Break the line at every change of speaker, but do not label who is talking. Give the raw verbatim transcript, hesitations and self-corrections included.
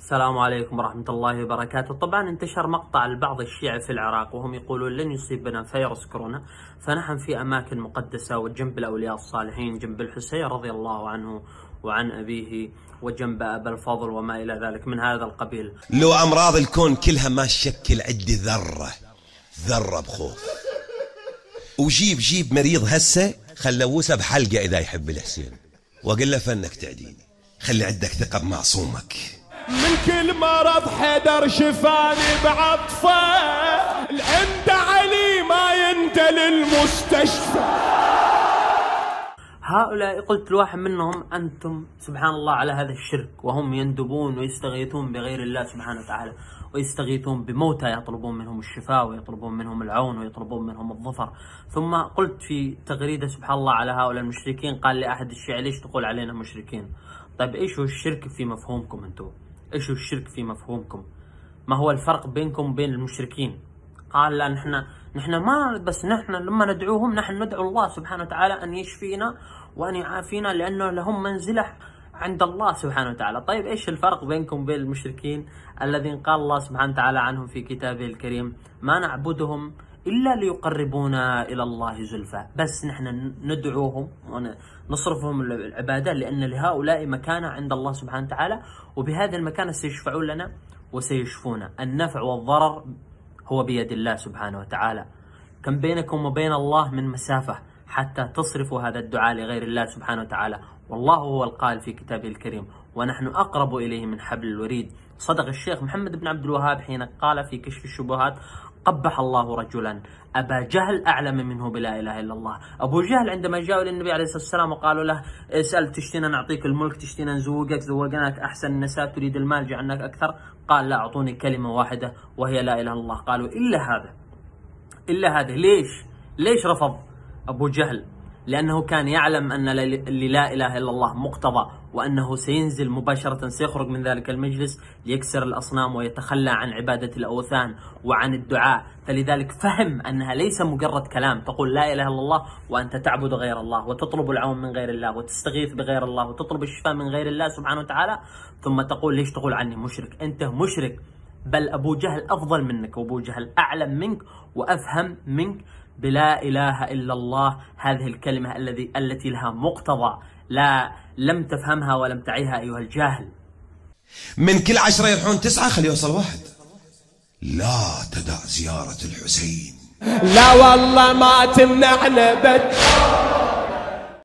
السلام عليكم ورحمة الله وبركاته. طبعا انتشر مقطع لبعض الشيعة في العراق وهم يقولون لن يصيبنا فيروس كورونا، فنحن في أماكن مقدسة وجنب الأولياء الصالحين، جنب الحسين رضي الله عنه وعن أبيه، وجنب أبا الفضل وما إلى ذلك من هذا القبيل.
لو أمراض الكون كلها ما تشكل عندي ذرة ذرة بخوف. وجيب جيب مريض هسه خلوسه بحلقة إذا يحب الحسين، وأقول له فنك تعديني، خلي عندك ثقة بمعصومك.
من كل مرض حيدر شفاني بعطفه، عند علي ما ينتل المستشفى.
هؤلاء قلت لواحد منهم أنتم سبحان الله على هذا الشرك، وهم يندبون ويستغيثون بغير الله سبحانه وتعالى، ويستغيثون بموتى يطلبون منهم الشفاء ويطلبون منهم العون ويطلبون منهم الظفر. ثم قلت في تغريدة سبحان الله على هؤلاء المشركين، قال لي أحد الشيعة ليش تقول علينا مشركين؟ طيب إيش هو الشرك في مفهومكم أنتم؟ إيش هو الشرك في مفهومكم؟ ما هو الفرق بينكم وبين المشركين؟ قال لا نحن نحن ما بس نحن لما ندعوهم نحن ندعو الله سبحانه وتعالى أن يشفينا وأن يعافينا، لأنه لهم منزلة عند الله سبحانه وتعالى. طيب إيش الفرق بينكم وبين المشركين الذين قال الله سبحانه وتعالى عنهم في كتابه الكريم ما نعبدهم إلا ليقربونا إلى الله زلفى؟ بس نحن ندعوهم ونصرفهم العبادة لأن لهؤلاء مكانة عند الله سبحانه وتعالى، وبهذه المكانة سيشفعون لنا وسيشفونا. النفع والضرر هو بيد الله سبحانه وتعالى. كم بينكم وبين الله من مسافة حتى تصرفوا هذا الدعاء لغير الله سبحانه وتعالى، والله هو القائل في كتابه الكريم ونحن أقرب إليه من حبل الوريد. صدق الشيخ محمد بن عبد الوهاب حين قال في كشف الشبهات: قبح الله رجلا أبا جهل أعلم منه بلا إله إلا الله. أبو جهل عندما جاءوا للنبي عليه الصلاة والسلام وقالوا له: اسأل تشتينا نعطيك الملك، تشتينا نزوجك، زوجناك أحسن النساء، تريد المال جعلناك أكثر، قال: لا، أعطوني كلمة واحدة وهي لا إله إلا الله. قالوا: إلا هذا إلا هذا. ليش؟ ليش رفض أبو جهل؟ لأنه كان يعلم أن اللي لا إله إلا الله مقتضى، وأنه سينزل مباشرة، سيخرج من ذلك المجلس ليكسر الأصنام ويتخلى عن عبادة الأوثان وعن الدعاء. فلذلك فهم أنها ليس مجرد كلام تقول لا إله إلا الله وأنت تعبد غير الله وتطلب العون من غير الله وتستغيث بغير الله وتطلب الشفاء من غير الله سبحانه وتعالى، ثم تقول ليش تقول عني مشرك؟ أنت مشرك، بل أبو جهل أفضل منك، وأبو جهل أعلم منك وأفهم منك بلا إله إلا الله، هذه الكلمة الذي التي لها مقتضى لا لم تفهمها ولم تعيها أيها الجاهل.
من كل عشرة يروحون تسعة، خلي يوصل واحد. لا تدع زيارة الحسين،
لا والله ما تمنعنا بد